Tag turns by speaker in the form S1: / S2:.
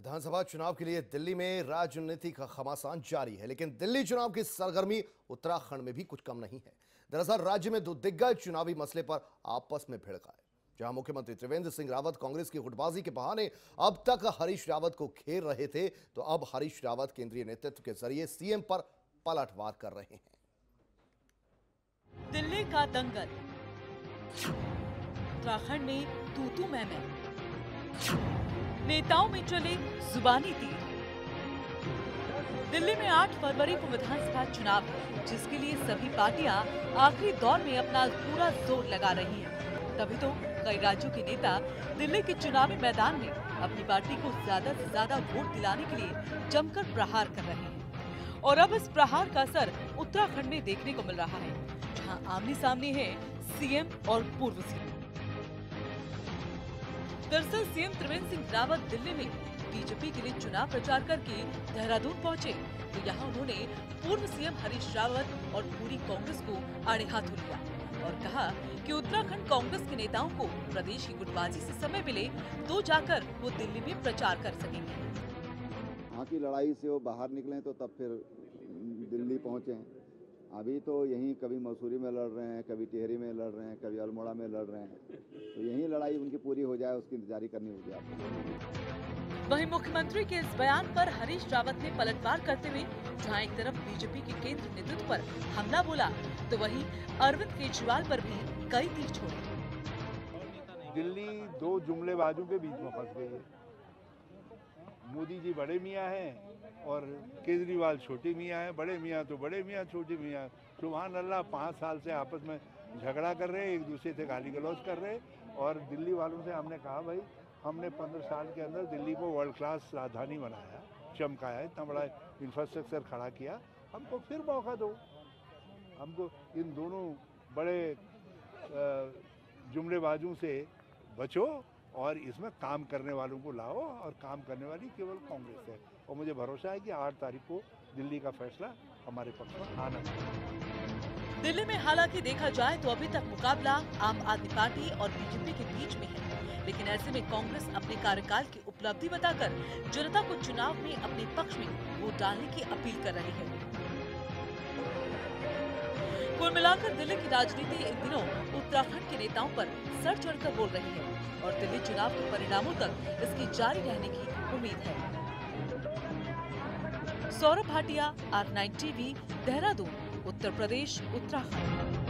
S1: विधानसभा चुनाव के लिए दिल्ली में राजनीति का घमासान जारी है, लेकिन दिल्ली चुनाव की सरगर्मी उत्तराखंड में भी कुछ कम नहीं है। दरअसल राज्य में दो दिग्गज चुनावी मसले पर आपस में भिड़ गए। जहां मुख्यमंत्री त्रिवेंद्र सिंह रावत कांग्रेस की गुटबाजी के बहाने अब तक हरीश रावत को घेर रहे थे, तो अब हरीश रावत केंद्रीय नेतृत्व के जरिए सीएम पर पलटवार कर रहे हैं।
S2: दिल्ली का दंगल, उत्तराखंड में तू मैं, नेताओं में चले जुबानी तीर। दिल्ली में 8 फरवरी को विधानसभा चुनाव है, जिसके लिए सभी पार्टियां आखिरी दौर में अपना पूरा जोर लगा रही हैं। तभी तो कई राज्यों के नेता दिल्ली के चुनावी मैदान में अपनी पार्टी को ज्यादा से ज्यादा वोट दिलाने के लिए जमकर प्रहार कर रहे हैं। और अब इस प्रहार का असर उत्तराखंड में देखने को मिल रहा है, जहां आमने सामने है सीएम और पूर्व सीएम। दरअसल सीएम त्रिवेंद्र सिंह रावत दिल्ली में बीजेपी के लिए चुनाव प्रचार करके देहरादून पहुंचे, तो यहाँ उन्होंने पूर्व सीएम हरीश रावत और पूरी कांग्रेस को आड़े हाथों लिया और कहा कि उत्तराखंड कांग्रेस के नेताओं को प्रदेश की गुटबाजी से समय मिले तो जाकर वो दिल्ली में प्रचार कर सकेंगे।
S3: वहाँ की लड़ाई से वो बाहर निकले तो तब फिर दिल्ली पहुँचे। अभी तो यहीं कभी मसूरी में लड़ रहे हैं, कभी टिहरी में लड़ रहे हैं, कभी अल्मोड़ा में लड़ रहे हैं, तो यही लड़ाई उनकी पूरी हो जाए उसकी इंतजारी करनी होगी आपको।
S2: वहीं मुख्यमंत्री के इस बयान पर हरीश रावत ने पलटवार करते हुए जहां एक तरफ बीजेपी के केंद्र नेतृत्व पर हमला बोला, तो वहीं अरविंद केजरीवाल पर भी कई तीर छोड़े।
S4: दिल्ली दो जुमलेबाजों के बीच में फंस गई है। मोदी जी बड़े मियाँ हैं और केजरीवाल छोटे मियाँ हैं। बड़े मियाँ तो बड़े मियाँ, छोटे मियाँ सुभान अल्लाह 5 साल से आपस में झगड़ा कर रहे हैं, एक दूसरे से गाली गलौज कर रहे हैं। और दिल्ली वालों से हमने कहा भाई हमने 15 साल के अंदर दिल्ली को वर्ल्ड क्लास राजधानी बनाया, चमकाया, इतना बड़ा इंफ्रास्ट्रक्चर खड़ा किया, हमको फिर मौका दो। हमको इन दोनों बड़े जुमलेबाजों से बचो और इसमें काम करने वालों को लाओ, और काम करने वाली केवल कांग्रेस है। और मुझे भरोसा है कि 8 तारीख को दिल्ली का फैसला हमारे पक्ष में आना चाहिए।
S2: दिल्ली में हालांकि देखा जाए तो अभी तक मुकाबला आम आदमी पार्टी और बीजेपी के बीच में है, लेकिन ऐसे में कांग्रेस अपने कार्यकाल की उपलब्धि बताकर जनता को चुनाव में अपने पक्ष में वोट डालने की अपील कर रही है। कुल मिलाकर दिल्ली की राजनीति इन दिनों उत्तराखंड के नेताओं पर सर चढ़कर बोल रही है और दिल्ली चुनाव के परिणामों तक इसकी जारी रहने की उम्मीद है। Saurabh Bhatia, R9 TV, Dehradun, Uttar Pradesh, Uttarakhand.